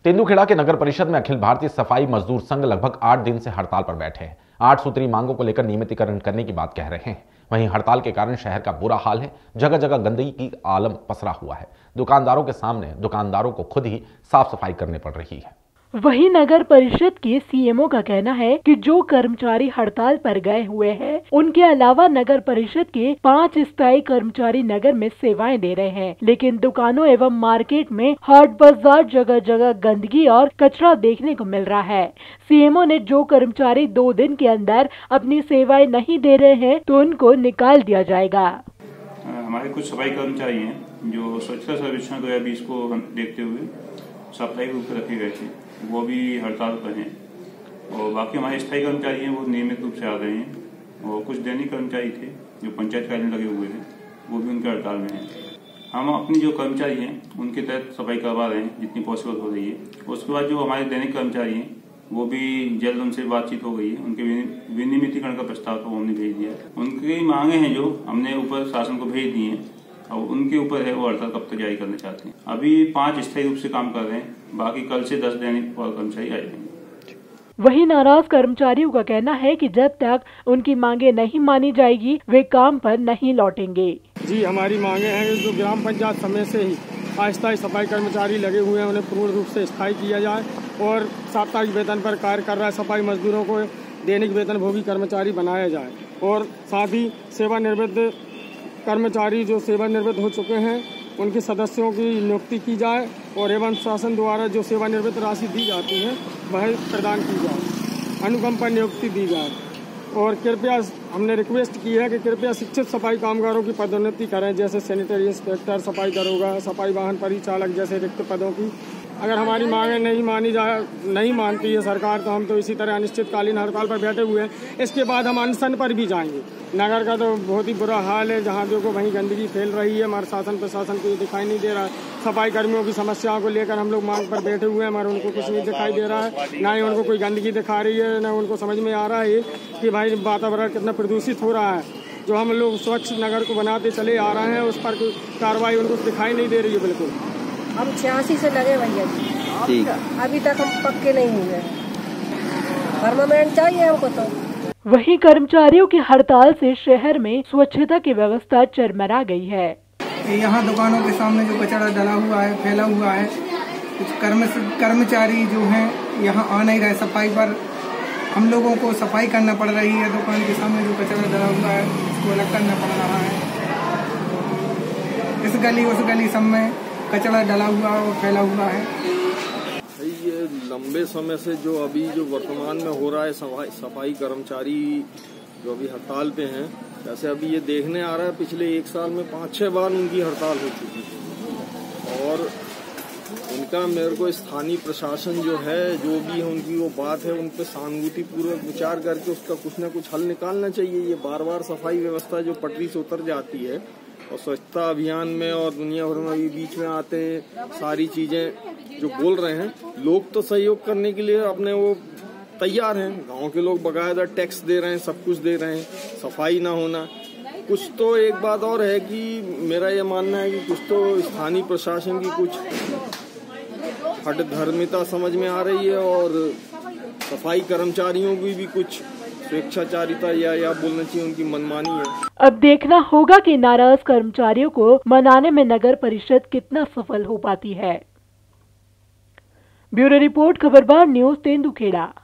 तेंदुखेड़ा के नगर परिषद में अखिल भारतीय सफाई मजदूर संघ लगभग 8 दिन से हड़ताल पर बैठे हैं। 8 सूत्री मांगों को लेकर नियमितीकरण करने की बात कह रहे हैं। वहीं हड़ताल के कारण शहर का बुरा हाल है। जगह जगह गंदगी की आलम पसरा हुआ है। दुकानदारों के सामने दुकानदारों को खुद ही साफ सफाई करनी पड़ रही है। वहीं नगर परिषद के सीएमओ का कहना है कि जो कर्मचारी हड़ताल पर गए हुए हैं, उनके अलावा नगर परिषद के 5 स्थायी कर्मचारी नगर में सेवाएं दे रहे हैं, लेकिन दुकानों एवं मार्केट में हाट बाजार जगह जगह गंदगी और कचरा देखने को मिल रहा है। सीएमओ ने जो कर्मचारी 2 दिन के अंदर अपनी सेवाएं नहीं दे रहे हैं तो उनको निकाल दिया जाएगा। हमारे कुछ सफाई कर्मचारी हैं जो स्वच्छता सर्वेक्षण 2020 को देखते हुए साप्ताहिक रूप से रखे गए थे, वो भी हड़ताल पर हैं। और बाकी हमारे स्थायी कर्मचारी हैं वो नियमित रूप से आ रहे हैं। और कुछ दैनिक कर्मचारी थे जो पंचायत कार्य में लगे हुए थे, वो भी उनके हड़ताल में हैं। हम अपनी जो कर्मचारी हैं उनके तहत सफाई करवा रहे हैं जितनी पॉसिबल हो रही है। उसके बाद जो हमारे दैनिक कर्मचारी हैं वो भी जल्द उनसे बातचीत हो गई है। उनके विनियमितीकरण का प्रस्ताव तो हमने भेज दिया है। उनकी मांगे हैं जो हमने ऊपर शासन को भेज दी हैं और उनके ऊपर है वो हड़ताल कब तक जारी करना चाहते हैं। अभी 5 स्थायी रूप से काम कर रहे हैं, बाकी कल से 10 दैनिक और कर्मचारी आ जाएंगे। वहीं नाराज कर्मचारियों का कहना है कि जब तक उनकी मांगे नहीं मानी जाएगी वे काम पर नहीं लौटेंगे। जी, हमारी मांगे हैं जो ग्राम पंचायत समय से ही अस्थायी सफाई कर्मचारी लगे हुए हैं उन्हें पूर्ण रूप से स्थायी किया जाए और साप्ताहिक वेतन पर कार्य कर रहे सफाई मजदूरों को दैनिक वेतन भोगी कर्मचारी बनाया जाए और साथ ही सेवानिवृत्त कर्मचारी जो सेवानिवृत्त हो चुके हैं उनके सदस्यों की नियुक्ति की जाए और एवं शासन द्वारा जो सेवानिवृत्त राशि दी जाती है वह प्रदान की जाए, अनुकंपा नियुक्ति दी जाए। और कृपया हमने रिक्वेस्ट की है कि कृपया शिक्षित सफाई कामगारों की पदोन्नति करें, जैसे सैनिटरी इंस्पेक्टर, सफाई दरोगा, सफाई वाहन परिचालक जैसे रिक्त पदों की। अगर हमारी मांगें नहीं मानती है सरकार तो हम तो इसी तरह अनिश्चितकालीन हड़ताल पर बैठे हुए हैं। इसके बाद हम अनशन पर भी जाएंगे। नगर का तो बहुत ही बुरा हाल है, जहां देखो वहीं गंदगी फैल रही है। हमारे शासन प्रशासन को ये दिखाई नहीं दे रहा है। सफाई कर्मियों की समस्याओं को लेकर हम लोग मांग पर बैठे हुए हैं, मगर उनको कुछ नहीं दिखाई दे रहा है। ना ही उनको कोई गंदगी दिखा रही है, न उनको समझ में आ रहा है कि भाई वातावरण कितना प्रदूषित हो रहा है। जो हम लोग स्वच्छ नगर को बनाते चले आ रहे हैं उस पर कोई कार्रवाई उनको दिखाई नहीं दे रही है। बिल्कुल हम 86 से लगे भैया जी, अभी तक हम पक्के नहीं हुए। परमानेंट चाहिए हमको तो। वहीं कर्मचारियों की हड़ताल से शहर में स्वच्छता की व्यवस्था चरमरा गई है। यहाँ दुकानों के सामने जो कचरा डला हुआ है, फैला हुआ है, कुछ कर्मचारी जो हैं यहाँ आ नहीं रहे सफाई पर। हम लोगों को सफाई करना पड़ रही है। दुकान के सामने जो कचरा डला हुआ है उसको अलग करना पड़ रहा है। इस गली उस गली सब में कचरा डला हुआ और फैला हुआ है। ये लंबे समय से जो वर्तमान में हो रहा है सफाई कर्मचारी जो अभी हड़ताल पे हैं, जैसे अभी ये देखने आ रहा है पिछले 1 साल में 5-6 बार उनकी हड़ताल हो चुकी है। और उनका मेरे को स्थानीय प्रशासन जो है जो भी है उनकी वो बात है उन पर सहानुभूतिपूर्वक विचार करके उसका कुछ न कुछ हल निकालना चाहिए। ये बार सफाई व्यवस्था जो पटरी से उतर जाती है और स्वच्छता अभियान में और दुनिया भर में बीच में आते हैं सारी चीजें जो बोल रहे हैं, लोग तो सहयोग करने के लिए अपने वो तैयार हैं। गांव के लोग बकायदा टैक्स दे रहे हैं, सब कुछ दे रहे हैं, सफाई ना होना कुछ। तो एक बात और है कि मेरा ये मानना है कि कुछ तो स्थानीय प्रशासन की कुछ हठधर्मिता समझ में आ रही है और सफाई कर्मचारियों की भी कुछ स्वेच्छाचारिता या बोलना चाहिए उनकी मनमानी है। अब देखना होगा कि नाराज कर्मचारियों को मनाने में नगर परिषद कितना सफल हो पाती है। Bureau report, Khabarbar news, Tendukheda.